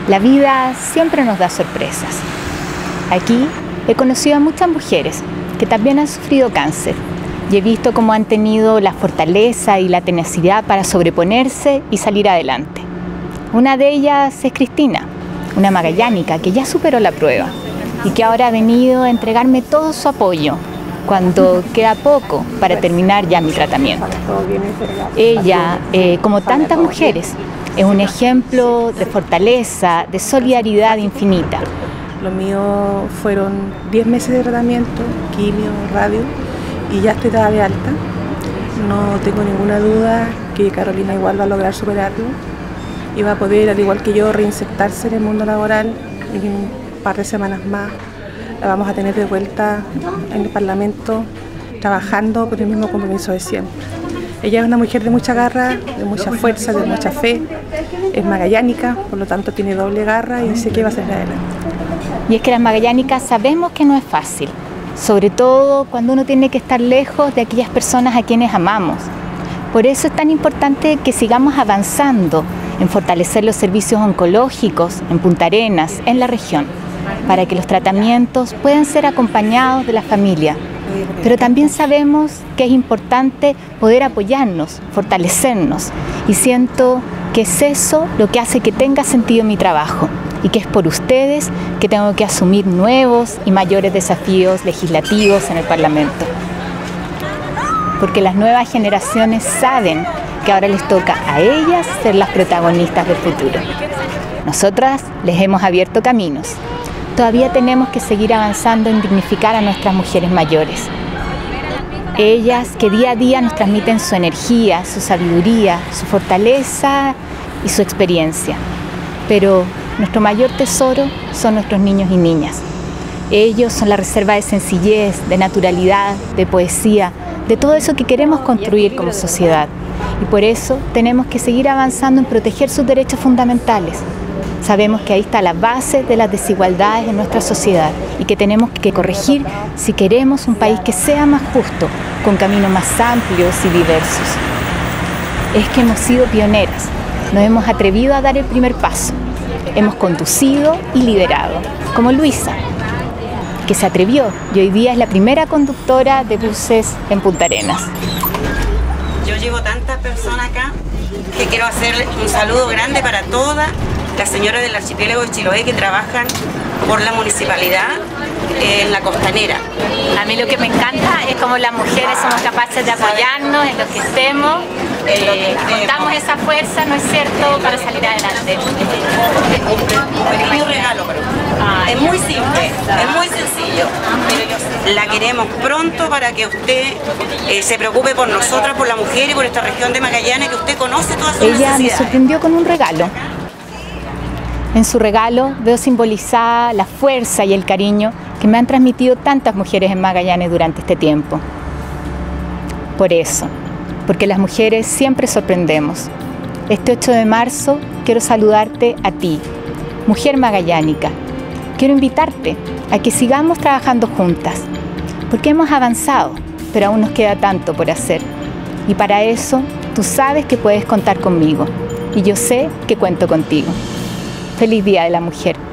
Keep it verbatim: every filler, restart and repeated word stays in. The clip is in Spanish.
La vida siempre nos da sorpresas. Aquí he conocido a muchas mujeres que también han sufrido cáncer y he visto cómo han tenido la fortaleza y la tenacidad para sobreponerse y salir adelante. Una de ellas es Cristina, una magallánica que ya superó la prueba y que ahora ha venido a entregarme todo su apoyo cuando queda poco para terminar ya mi tratamiento. Ella, eh, como tantas mujeres, es un ejemplo de fortaleza, de solidaridad infinita. Lo mío fueron diez meses de tratamiento, quimio, radio, y ya estoy dada de alta. No tengo ninguna duda que Carolina igual va a lograr superarlo y va a poder, al igual que yo, reinsertarse en el mundo laboral. En un par de semanas más la vamos a tener de vuelta en el Parlamento, trabajando con el mismo compromiso de siempre. Ella es una mujer de mucha garra, de mucha fuerza, de mucha fe, es magallánica, por lo tanto tiene doble garra y sé que va a salir adelante. Y es que las magallánicas sabemos que no es fácil, sobre todo cuando uno tiene que estar lejos de aquellas personas a quienes amamos. Por eso es tan importante que sigamos avanzando en fortalecer los servicios oncológicos en Punta Arenas, en la región, para que los tratamientos puedan ser acompañados de la familia. Pero también sabemos que es importante poder apoyarnos, fortalecernos, y siento que es eso lo que hace que tenga sentido mi trabajo y que es por ustedes que tengo que asumir nuevos y mayores desafíos legislativos en el Parlamento. Porque las nuevas generaciones saben que ahora les toca a ellas ser las protagonistas del futuro. Nosotras les hemos abierto caminos. Todavía tenemos que seguir avanzando en dignificar a nuestras mujeres mayores. Ellas que día a día nos transmiten su energía, su sabiduría, su fortaleza y su experiencia. Pero nuestro mayor tesoro son nuestros niños y niñas. Ellos son la reserva de sencillez, de naturalidad, de poesía, de todo eso que queremos construir como sociedad. Y por eso tenemos que seguir avanzando en proteger sus derechos fundamentales. Sabemos que ahí está la base de las desigualdades en nuestra sociedad y que tenemos que corregir si queremos un país que sea más justo, con caminos más amplios y diversos. Es que hemos sido pioneras, nos hemos atrevido a dar el primer paso, hemos conducido y liderado, como Luisa, que se atrevió y hoy día es la primera conductora de buses en Punta Arenas. Yo llevo tantas personas acá que quiero hacer un saludo grande para todas las señoras del archipiélago de Chiloé que trabajan por la municipalidad en la costanera. A mí lo que me encanta es cómo las mujeres somos capaces de apoyarnos en lo que estemos, eh, contamos esa fuerza, ¿no es cierto?, para salir adelante. Un pequeño regalo para usted. Es muy simple, es muy sencillo, pero la queremos pronto para que usted eh, se preocupe por nosotras, por la mujer y por esta región de Magallanes, que usted conoce todas sus necesidades. Ella me sorprendió con un regalo. En su regalo veo simbolizada la fuerza y el cariño que me han transmitido tantas mujeres en Magallanes durante este tiempo. Por eso, porque las mujeres siempre sorprendemos. Este ocho de marzo quiero saludarte a ti, mujer magallánica. Quiero invitarte a que sigamos trabajando juntas, porque hemos avanzado, pero aún nos queda tanto por hacer. Y para eso, tú sabes que puedes contar conmigo, y yo sé que cuento contigo. Feliz Día de la Mujer.